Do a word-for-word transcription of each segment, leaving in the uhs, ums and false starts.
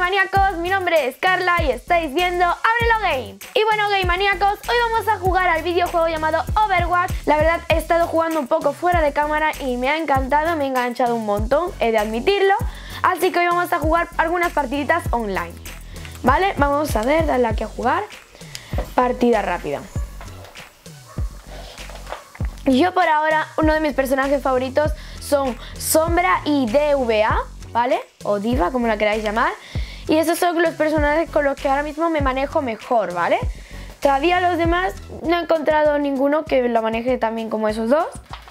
Maníacos, mi nombre es Carla y estáis viendo Ábrelo Game. Y bueno, Game Maníacos, hoy vamos a jugar al videojuego llamado Overwatch. La verdad he estado jugando un poco fuera de cámara y me ha encantado, me ha enganchado un montón, he de admitirlo. Así que hoy vamos a jugar algunas partiditas online. Vale, vamos a ver, darle aquí a jugar. Partida rápida. Yo por ahora, uno de mis personajes favoritos son Sombra y D V A, ¿vale? O Diva, como la queráis llamar. Y esos son los personajes con los que ahora mismo me manejo mejor, ¿vale? Todavía los demás no he encontrado ninguno que lo maneje también como esos dos.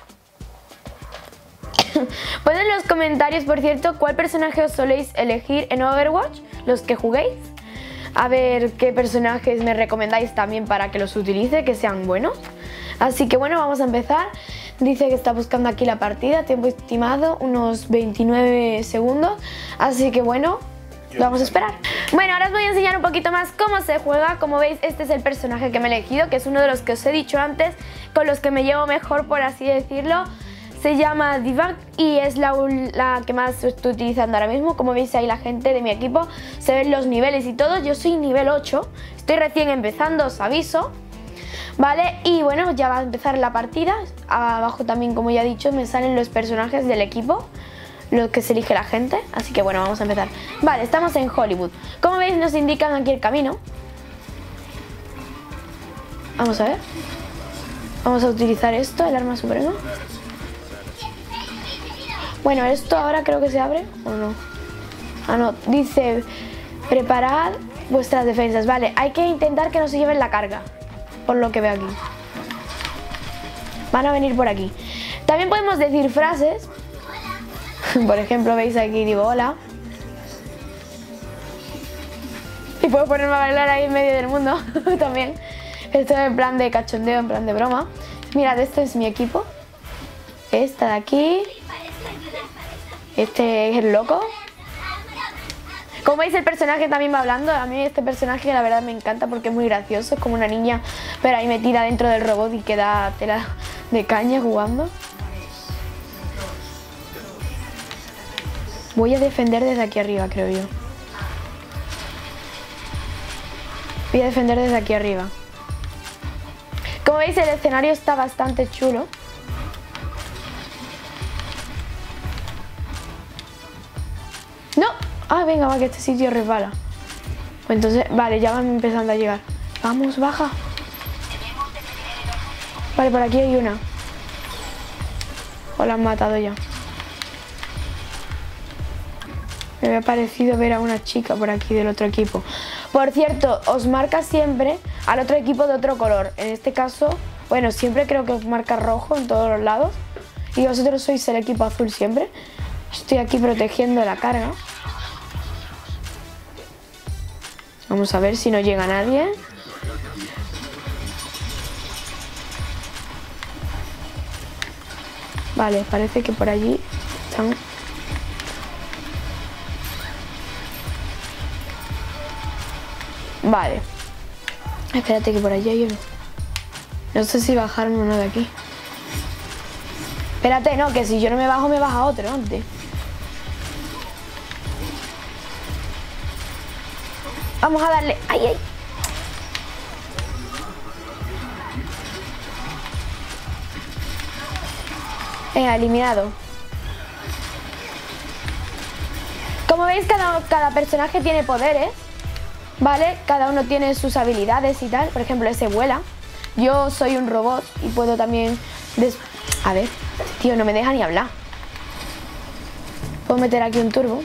Poned en los comentarios, por cierto, cuál personaje os soléis elegir en Overwatch, los que juguéis. A ver qué personajes me recomendáis también para que los utilice, que sean buenos. Así que bueno, vamos a empezar. Dice que está buscando aquí la partida, tiempo estimado, unos veintinueve segundos. Así que bueno, vamos a esperar. Bueno, ahora os voy a enseñar un poquito más cómo se juega. Como veis, este es el personaje que me he elegido, que es uno de los que os he dicho antes, con los que me llevo mejor, por así decirlo. Se llama Diva y es la, la que más estoy utilizando ahora mismo. Como veis ahí la gente de mi equipo, se ven los niveles y todo. Yo soy nivel ocho, estoy recién empezando, os aviso. Vale, y bueno, ya va a empezar la partida. Abajo también, como ya he dicho, me salen los personajes del equipo, los que se elige la gente. Así que bueno, vamos a empezar. Vale, estamos en Hollywood. Como veis, nos indican aquí el camino. Vamos a ver. Vamos a utilizar esto, el arma suprema. Bueno, esto ahora creo que se abre, ¿o no? Ah, no, dice preparad vuestras defensas. Vale, hay que intentar que no se lleven la carga, por lo que veo aquí. Van a venir por aquí. También podemos decir frases. Por ejemplo, veis aquí, digo hola. Y puedo ponerme a bailar ahí en medio del mundo también. Esto es en plan de cachondeo, en plan de broma. Mirad, este es mi equipo. Esta de aquí. Este es el loco. Como veis, el personaje también va hablando. A mí este personaje la verdad me encanta porque es muy gracioso. Es como una niña, pero ahí metida dentro del robot y queda tela de caña jugando. Voy a defender desde aquí arriba, creo yo. Voy a defender desde aquí arriba. Como veis, el escenario está bastante chulo. ¡No! Ah, venga, va, que este sitio resbala. Pues entonces, vale, ya van empezando a llegar. Vamos, baja. Vale, por aquí hay una. O la han matado ya. Me había parecido ver a una chica por aquí del otro equipo. Por cierto, os marca siempre al otro equipo de otro color. En este caso, bueno, siempre creo que os marca rojo en todos los lados. Y vosotros sois el equipo azul siempre. Estoy aquí protegiendo la carga. Vamos a ver si no llega nadie. Vale, parece que por allí están. Vale. Espérate que por allí hay uno. No sé si bajarme uno de aquí. Espérate, no, que si yo no me bajo me baja otro antes. Vamos a darle. ¡Ay, ay! Venga, eliminado. Como veis, cada, cada personaje tiene poderes, ¿vale? Cada uno tiene sus habilidades y tal. Por ejemplo, ese vuela. Yo soy un robot y puedo también... Des... A ver, tío, no me deja ni hablar. Puedo meter aquí un turbo.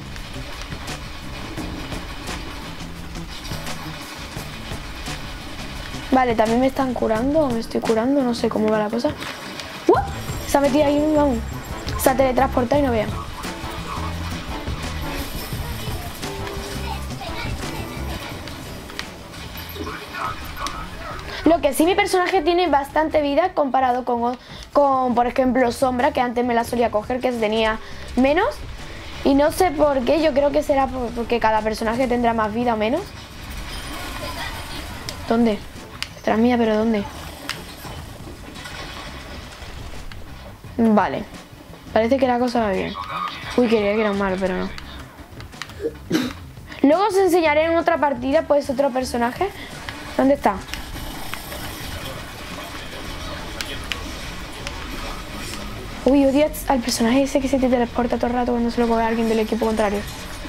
Vale, también me están curando, o me estoy curando, no sé cómo va la cosa. ¡Uh! Se ha metido ahí un aún. Se ha teletransportado y no vean. Lo que sí, mi personaje tiene bastante vida comparado con, con, por ejemplo, Sombra, que antes me la solía coger, que tenía menos. Y no sé por qué, yo creo que será porque cada personaje tendrá más vida o menos. ¿Dónde? Detrás mía, pero ¿dónde? Vale. Parece que la cosa va bien. Uy, quería que era malo, pero no. Luego os enseñaré en otra partida, pues, otro personaje. ¿Dónde está? Uy, odio al personaje ese que se te transporta todo el rato cuando se lo coge a alguien del equipo contrario.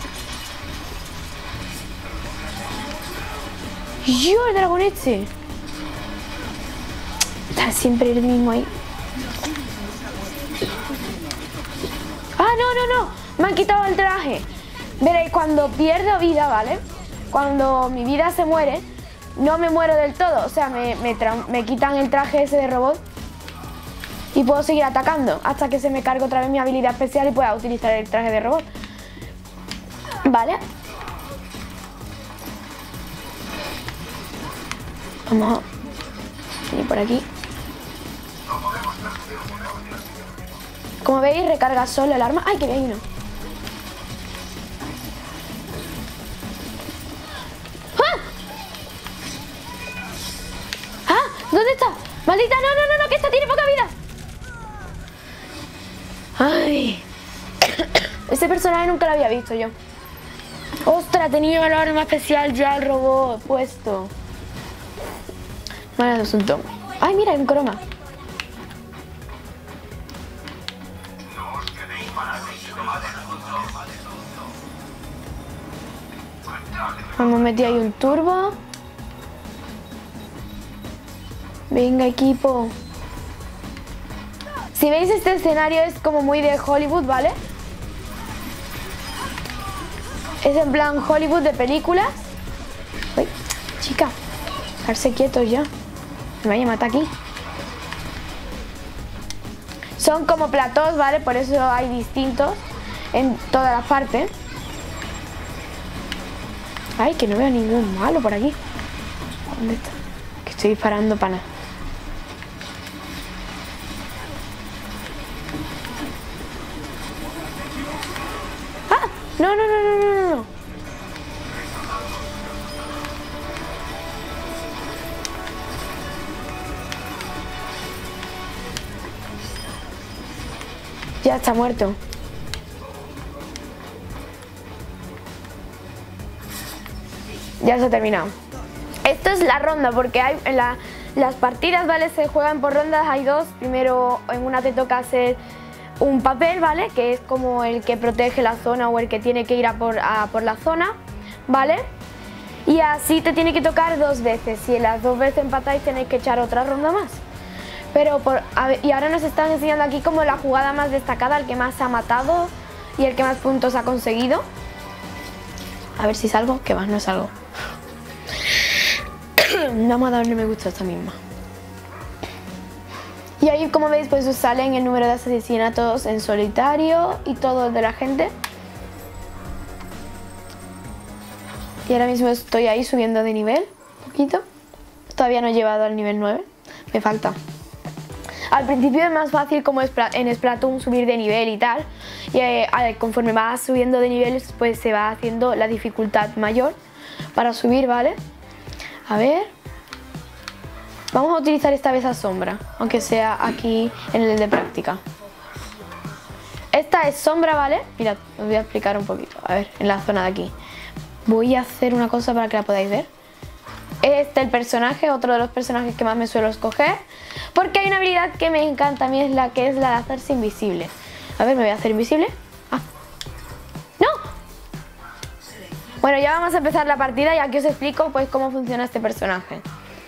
¡Yo, el dragón este! Está siempre el mismo ahí. ¡Ah, no, no, no! Me han quitado el traje. Veréis, cuando pierdo vida, ¿vale? Cuando mi vida se muere, no me muero del todo. O sea, me, me, me quitan el traje ese de robot y puedo seguir atacando hasta que se me cargue otra vez mi habilidad especial y pueda utilizar el traje de robot. ¿Vale? Vamos a ir por aquí. Como veis, recarga solo el arma. ¡Ay, que bien! No. ¡Ah! ¡Ah! ¿Dónde está? ¡Maldita! ¡No, no, no! no! ¡Que esta tiene poca vida! ¡Ay! Este personaje nunca lo había visto yo. ¡Ostras! Tenía el arma especial ya el robot puesto. Mal asunto. ¡Ay, mira! Hay un croma. Hemos metido ahí un turbo. Venga, equipo. Si veis, este escenario es como muy de Hollywood, ¿vale? Es en plan Hollywood de películas. Uy, chica, estarse quietos ya. Me vaya a matar aquí. Son como platós, ¿vale? Por eso hay distintos en todas las partes. Ay, que no veo ningún malo por aquí. ¿Dónde está? Que estoy disparando para nada. ¡Ah! No, no, no, no, no, no. Ya está muerto. Ya se ha terminado. Esto es la ronda, porque hay en la, las partidas, ¿vale? Se juegan por rondas, hay dos. Primero en una te toca hacer un papel, ¿vale? Que es como el que protege la zona o el que tiene que ir a por, a por la zona, ¿vale? Y así te tiene que tocar dos veces. Si en las dos veces empatáis tenéis que echar otra ronda más. Pero por, a ver, y ahora nos están enseñando aquí como la jugada más destacada, el que más ha matado y el que más puntos ha conseguido. A ver si salgo, que más no salgo. Vamos a darle me gusta a esta misma. Y ahí, como veis, pues os salen el número de asesinatos en solitario y todo de la gente. Y ahora mismo estoy ahí subiendo de nivel, un poquito. Todavía no he llegado al nivel nueve, me falta. Al principio es más fácil, como en Splatoon, subir de nivel y tal. Y eh, conforme vas subiendo de nivel, pues se va haciendo la dificultad mayor para subir, ¿vale? A ver. Vamos a utilizar esta vez a sombra, aunque sea aquí en el de práctica. Esta es sombra, ¿vale? Mirad, os voy a explicar un poquito. A ver, en la zona de aquí. Voy a hacer una cosa para que la podáis ver. Este es el personaje, otro de los personajes que más me suelo escoger, porque hay una habilidad que me encanta a mí, es la que es la de hacerse invisible. A ver, me voy a hacer invisible. Ah. ¡No! Bueno, ya vamos a empezar la partida y aquí os explico pues cómo funciona este personaje.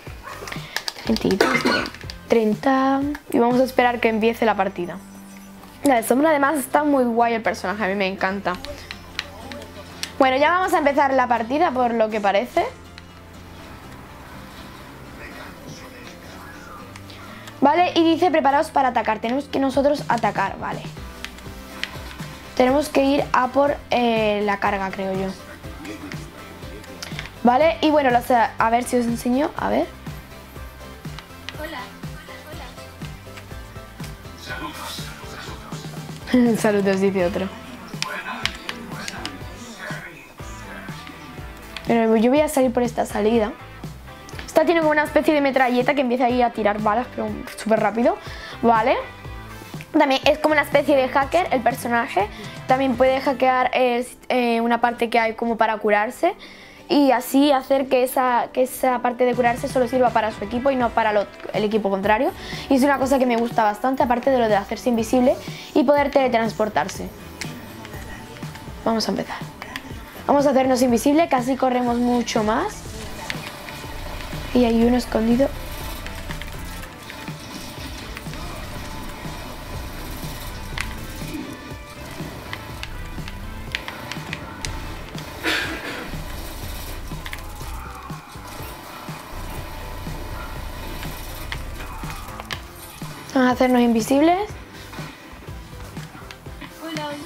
treinta y vamos a esperar que empiece la partida. La de sombra además está muy guay el personaje, a mí me encanta. Bueno, ya vamos a empezar la partida por lo que parece. Vale, y dice preparaos para atacar. Tenemos que nosotros atacar, vale. Tenemos que ir a por eh, la carga, creo yo. Vale, y bueno, las, a ver si os enseño, a ver. Hola, hola. Saludos. Saludos, dice otro. Pero yo voy a salir por esta salida. Esta tiene como una especie de metralleta que empieza ahí a tirar balas, pero súper rápido. Vale. También es como una especie de hacker el personaje. También puede hackear eh, eh, una parte que hay como para curarse y así hacer que esa, que esa parte de curarse solo sirva para su equipo y no para lo, el equipo contrario. Y es una cosa que me gusta bastante, aparte de lo de hacerse invisible y poder teletransportarse. Vamos a empezar. Vamos a hacernos invisible, casi corremos mucho más. Y hay uno escondido. Vamos a hacernos invisibles. Hola, hola.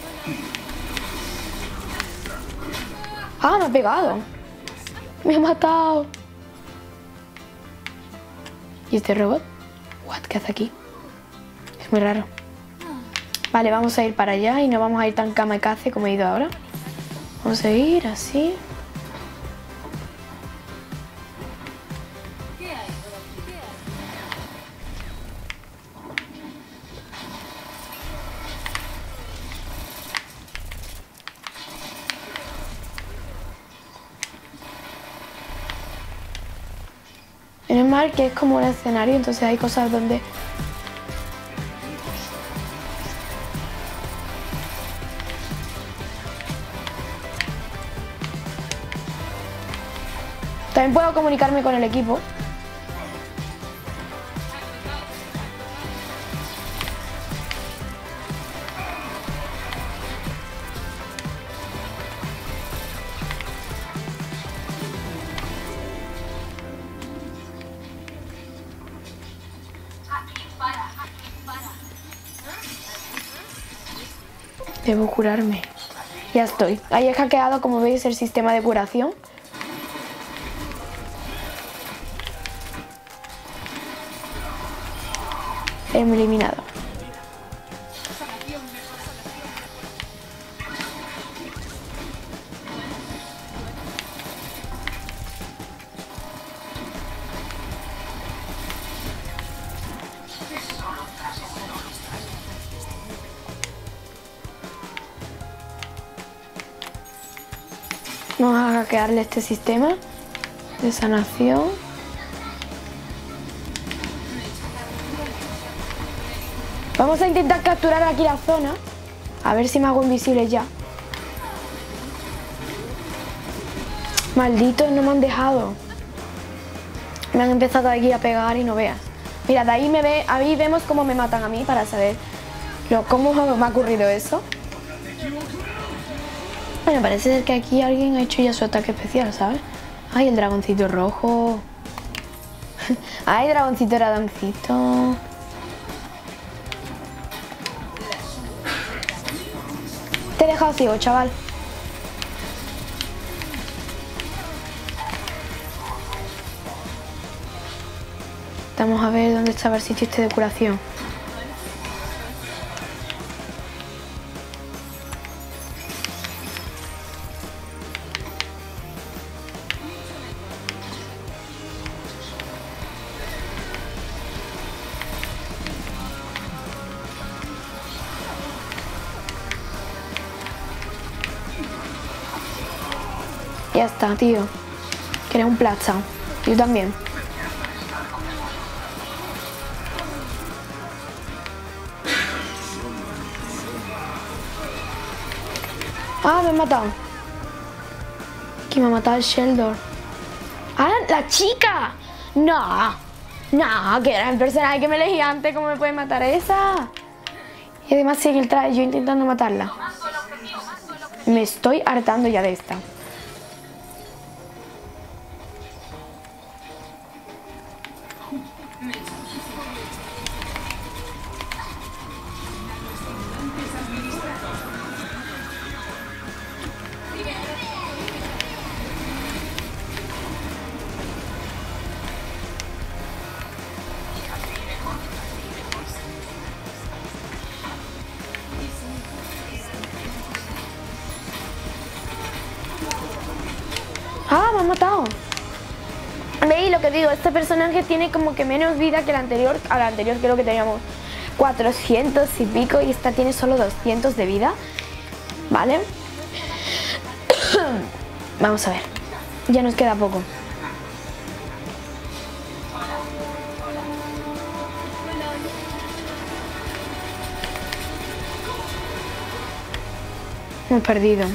Ah, me ha pegado. Me ha matado. ¿Y este robot? What? ¿Qué hace aquí? Es muy raro. Vale, vamos a ir para allá y no vamos a ir tan kamikaze como he ido ahora. Vamos a ir así. ¿Qué hay? ¿Qué hay? Menos mal que es como un escenario, entonces hay cosas donde... También puedo comunicarme con el equipo. Debo curarme. Ya estoy. Ahí he hackeado, como veis, el sistema de curación. He eliminado. Vamos a hackearle este sistema de sanación. Vamos a intentar capturar aquí la zona. A ver si me hago invisible ya. Malditos, no me han dejado. Me han empezado aquí a pegar y no veas. Mira, de ahí me ve, ahí vemos cómo me matan a mí para saber lo, cómo me ha ocurrido eso. Bueno, parece ser que aquí alguien ha hecho ya su ataque especial, ¿sabes? Ay, el dragoncito rojo. Ay, dragoncito dragoncito. Te he dejado ciego, chaval. Vamos a ver dónde estaba el sitio este de curación. Ya está, tío. Que eres un plasta. Yo también. Ah, me han matado. ¿Quién me ha matado? El Sheldon. ¡Ah, la chica! No. No, que era el personaje que me elegí antes. ¿Cómo me puede matar esa? Y además sigue el traje, yo intentando matarla. Me estoy hartando ya de esta. Ah, me han matado. ¿Veis lo que digo? Este personaje tiene como que menos vida que el anterior, al anterior que lo que teníamos. cuatrocientos y pico y esta tiene solo doscientos de vida. Vale. Vamos a ver. Ya nos queda poco. Hemos perdido.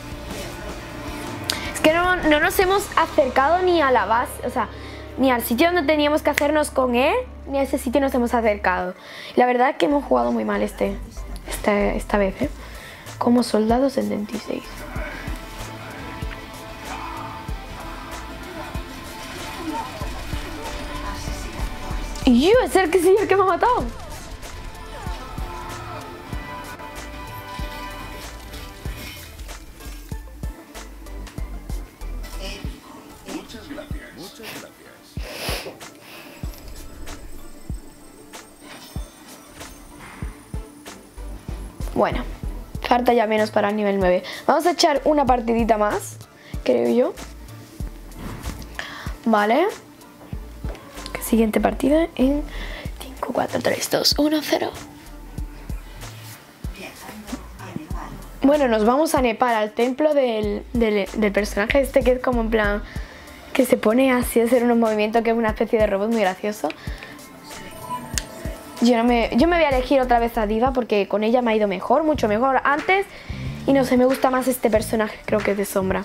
Es que no, no nos hemos acercado ni a la base, o sea, ni al sitio donde teníamos que hacernos con él, ni a ese sitio nos hemos acercado. La verdad es que hemos jugado muy mal este, esta, esta vez, ¿eh? Como soldado setenta y seis. Y yo, es el que sí, el que me ha matado. Muchas gracias. Muchas gracias. Bueno, falta ya menos para el nivel nueve. Vamos a echar una partidita más, creo yo. Vale. Siguiente partida en cinco, cuatro, tres, dos, uno, cero. Bueno, nos vamos a Nepal, al templo del, del, del personaje este que es como en plan... que se pone así a hacer unos movimientos que es una especie de robot muy gracioso. Yo, no me, yo me voy a elegir otra vez a Diva porque con ella me ha ido mejor, mucho mejor antes. Y no sé, me gusta más este personaje, creo que es de sombra.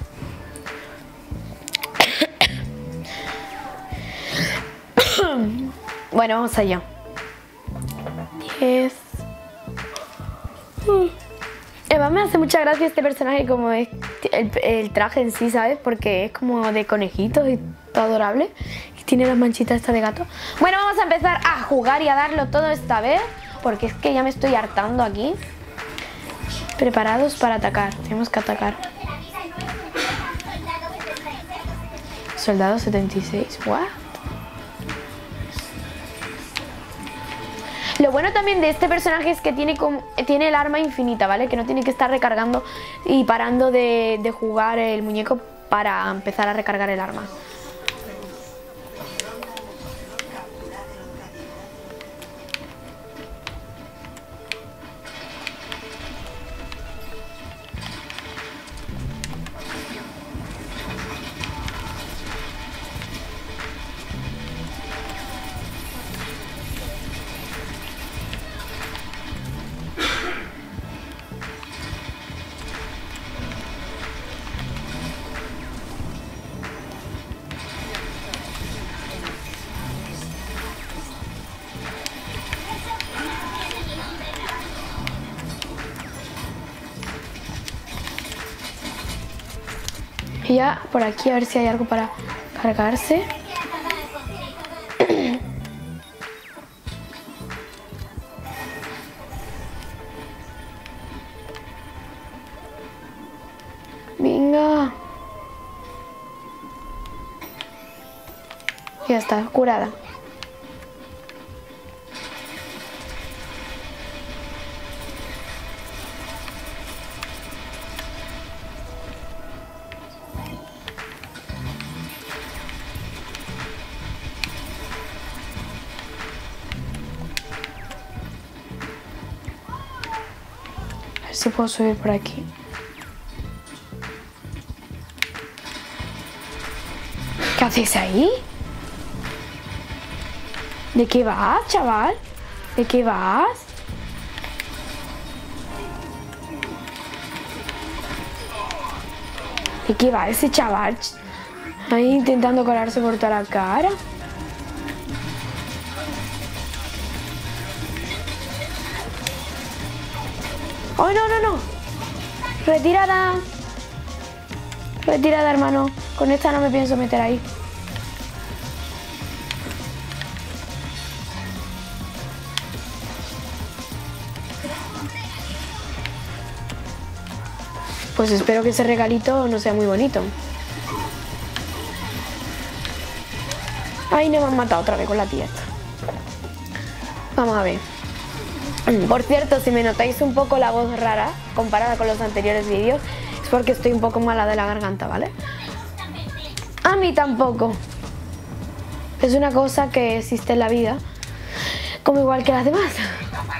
Bueno, vamos allá. diez. Además me hace mucha gracia este personaje como es el, el traje en sí, ¿sabes? Porque es como de conejitos y todo adorable. Y tiene las manchitas estas de gato. Bueno, vamos a empezar a jugar y a darlo todo esta vez. Porque es que ya me estoy hartando aquí. Preparados para atacar. Tenemos que atacar. Soldado setenta y seis. ¿What? Lo bueno también de este personaje es que tiene, como, tiene el arma infinita, ¿vale? Que no tiene que estar recargando y parando de, de jugar el muñeco para empezar a recargar el arma. Y ya por aquí a ver si hay algo para cargarse. Venga. Ya está, curada. A ver si puedo subir por aquí. ¿Qué haces ahí? ¿De qué vas, chaval? ¿De qué vas? ¿De qué va ese chaval? Ahí intentando colarse por toda la cara. ¡Oh, no, no, no! ¡Retirada! Retirada, hermano. Con esta no me pienso meter ahí. Pues espero que ese regalito no sea muy bonito. Ay, no me han matado otra vez con la tía esta. Vamos a ver. Por cierto, si me notáis un poco la voz rara comparada con los anteriores vídeos, es porque estoy un poco mala de la garganta, ¿vale? A mí tampoco. Es una cosa que existe en la vida, como igual que las demás.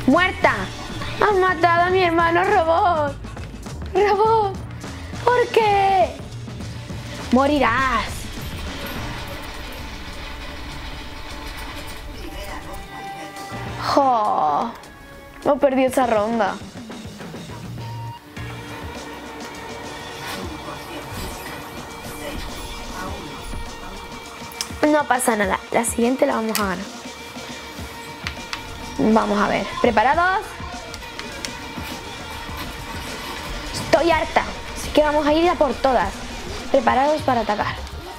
¡Muerta! ¡Han matado a mi hermano robot! ¡Robot! ¿Por qué? ¡Morirás! ¡Jo! No perdí esa ronda. No pasa nada. La siguiente la vamos a ganar. Vamos a ver. ¿Preparados? Estoy harta. Así que vamos a ir a por todas. Preparados para atacar.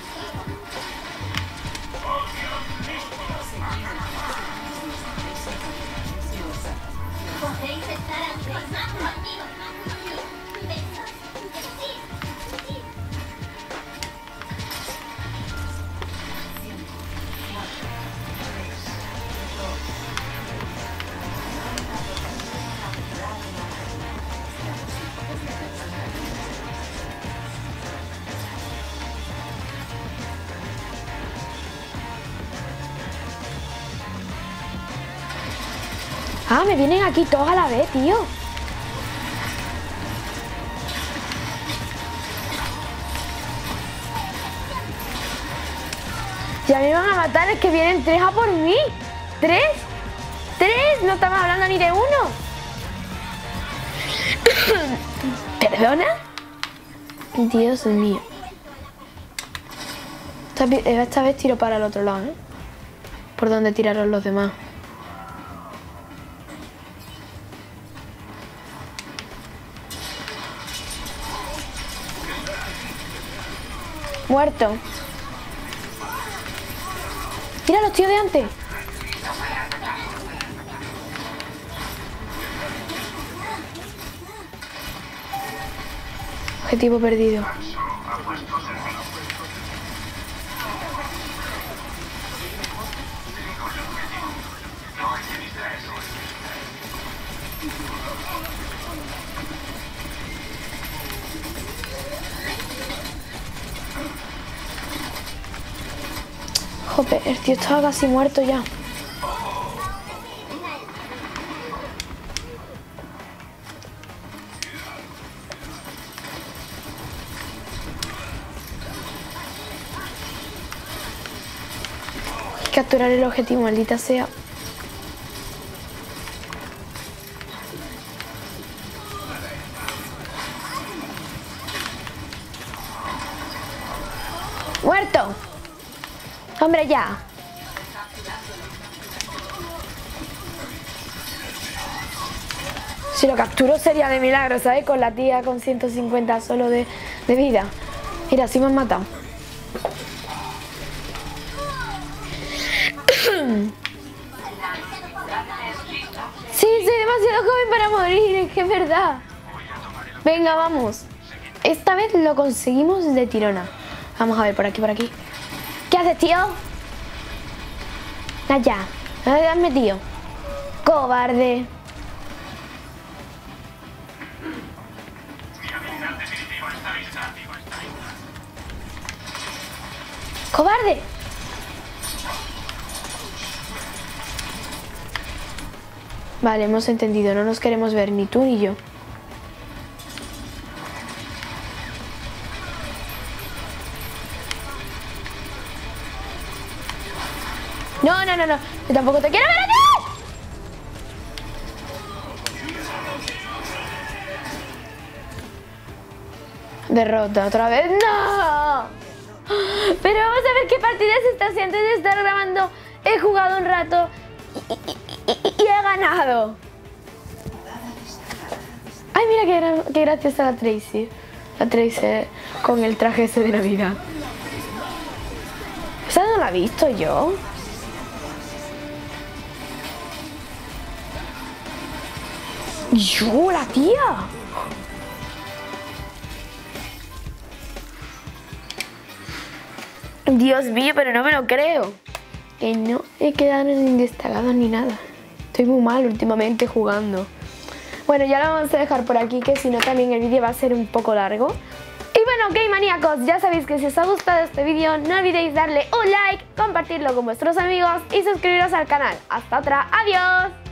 Ah, me vienen aquí todos a la vez, tío. Ya me van a matar, es que vienen tres a por mí. ¿Tres? ¿Tres? No estamos hablando ni de uno. ¿Perdona? Dios mío. Esta, esta vez tiro para el otro lado, ¿eh? Por donde tiraron los demás. Muerto. Mira los tíos de antes. Objetivo perdido. Joder, el tío estaba casi muerto ya. Hay que capturar el objetivo, maldita sea. ¡Muerto! ¡Hombre, ya! Si lo capturo sería de milagro, ¿sabes? Con la tía con ciento cincuenta solo de, de vida. Mira, sí me han matado. Sí, soy demasiado joven para morir, es que es verdad. Venga, vamos. Esta vez lo conseguimos de tirona. Vamos a ver, por aquí, por aquí. ¿Qué haces, tío? Allá. ¿Dónde te has metido? Cobarde. ¡Cobarde! Vale, hemos entendido. No nos queremos ver ni tú ni yo. No, no, no, no. Yo tampoco te quiero ver a ti. Derrota otra vez. ¡No! Pero vamos a ver qué partida se está haciendo. Antes de estar grabando he jugado un rato y, y, y, y he ganado. Ay, mira qué, gra qué graciosa la Tracy. La Tracy con el traje ese de Navidad. ¿Esa no la he visto yo? ¡Yo, la tía! Dios mío, pero no me lo creo. Que no he quedado ni destacado ni nada. Estoy muy mal últimamente jugando. Bueno, ya lo vamos a dejar por aquí, que si no también el vídeo va a ser un poco largo. Y bueno, ok, maníacos, ya sabéis que si os ha gustado este vídeo no olvidéis darle un like, compartirlo con vuestros amigos y suscribiros al canal. Hasta otra, adiós.